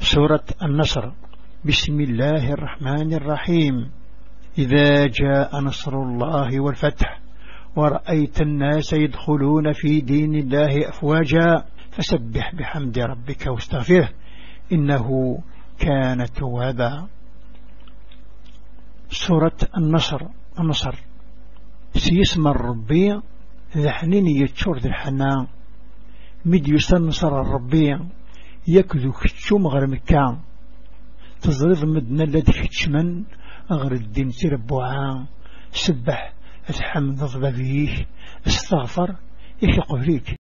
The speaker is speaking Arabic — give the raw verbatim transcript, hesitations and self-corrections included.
سورة النصر. بسم الله الرحمن الرحيم. إذا جاء نصر الله والفتح ورأيت الناس يدخلون في دين الله أفواجا فسبح بحمد ربك واستغفره إنه كان توابا. سورة النصر. النصر سيسمى الربي ذحنين يتشور ذي الحنان مد يستنصر الربي يكذو كتشوم غير مكان تزرد مدنا الذي كتشمن غير الدين تربوعا سبح الحمد ضبابيه استغفر يخلق فيك.